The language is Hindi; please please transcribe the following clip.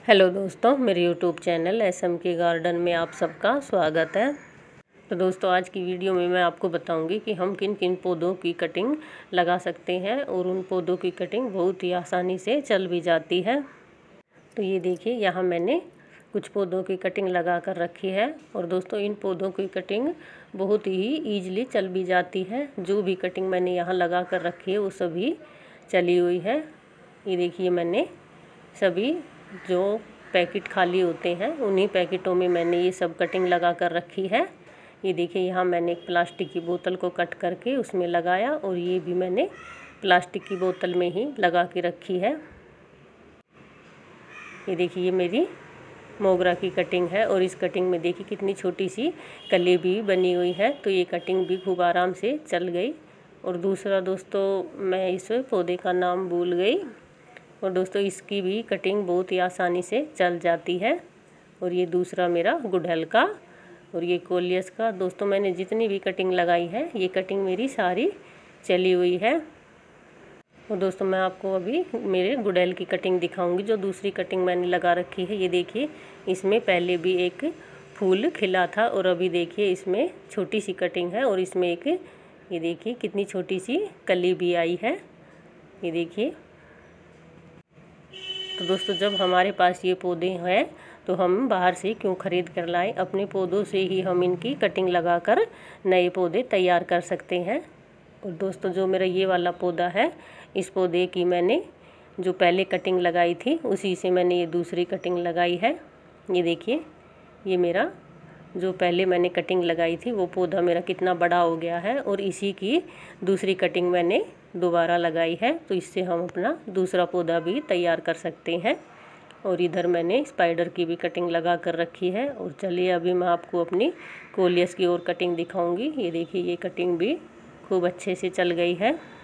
हेलो दोस्तों, मेरे यूट्यूब चैनल एसएम के गार्डन में आप सबका स्वागत है। तो दोस्तों, आज की वीडियो में मैं आपको बताऊंगी कि हम किन किन पौधों की कटिंग लगा सकते हैं और उन पौधों की कटिंग बहुत ही आसानी से चल भी जाती है। तो ये देखिए, यहाँ मैंने कुछ पौधों की कटिंग लगा कर रखी है और दोस्तों इन पौधों की कटिंग बहुत ही ईजिली चल भी जाती है। जो भी कटिंग मैंने यहाँ लगा कर रखी है वो सभी चली हुई है। ये देखिए, मैंने सभी जो पैकेट खाली होते हैं उन्हीं पैकेटों में मैंने ये सब कटिंग लगा कर रखी है। ये देखिए, यहाँ मैंने एक प्लास्टिक की बोतल को कट करके उसमें लगाया और ये भी मैंने प्लास्टिक की बोतल में ही लगा के रखी है। ये देखिए, ये मेरी मोगरा की कटिंग है और इस कटिंग में देखिए कितनी छोटी सी कली भी बनी हुई है। तो ये कटिंग भी खूब आराम से चल गई। और दूसरा दोस्तों, मैं इस पौधे का नाम भूल गई और दोस्तों इसकी भी कटिंग बहुत ही आसानी से चल जाती है। और ये दूसरा मेरा गुड़हल का और ये कोलियस का। दोस्तों, मैंने जितनी भी कटिंग लगाई है ये कटिंग मेरी सारी चली हुई है। और दोस्तों, मैं आपको अभी मेरे गुड़हल की कटिंग दिखाऊंगी जो दूसरी कटिंग मैंने लगा रखी है। ये देखिए, इसमें पहले भी एक फूल खिला था और अभी देखिए इसमें छोटी सी कटिंग है और इसमें एक ये देखिए कितनी छोटी सी कली भी आई है। ये देखिए। तो दोस्तों, जब हमारे पास ये पौधे हैं तो हम बाहर से क्यों ख़रीद कर लाएं। अपने पौधों से ही हम इनकी कटिंग लगाकर नए पौधे तैयार कर सकते हैं। और दोस्तों, जो मेरा ये वाला पौधा है, इस पौधे की मैंने जो पहले कटिंग लगाई थी उसी से मैंने ये दूसरी कटिंग लगाई है। ये देखिए, ये मेरा जो पहले मैंने कटिंग लगाई थी वो पौधा मेरा कितना बड़ा हो गया है और इसी की दूसरी कटिंग मैंने दोबारा लगाई है। तो इससे हम अपना दूसरा पौधा भी तैयार कर सकते हैं। और इधर मैंने स्पाइडर की भी कटिंग लगा कर रखी है। और चलिए अभी मैं आपको अपनी कोलियस की और कटिंग दिखाऊंगी। ये देखिए, ये कटिंग भी खूब अच्छे से चल गई है।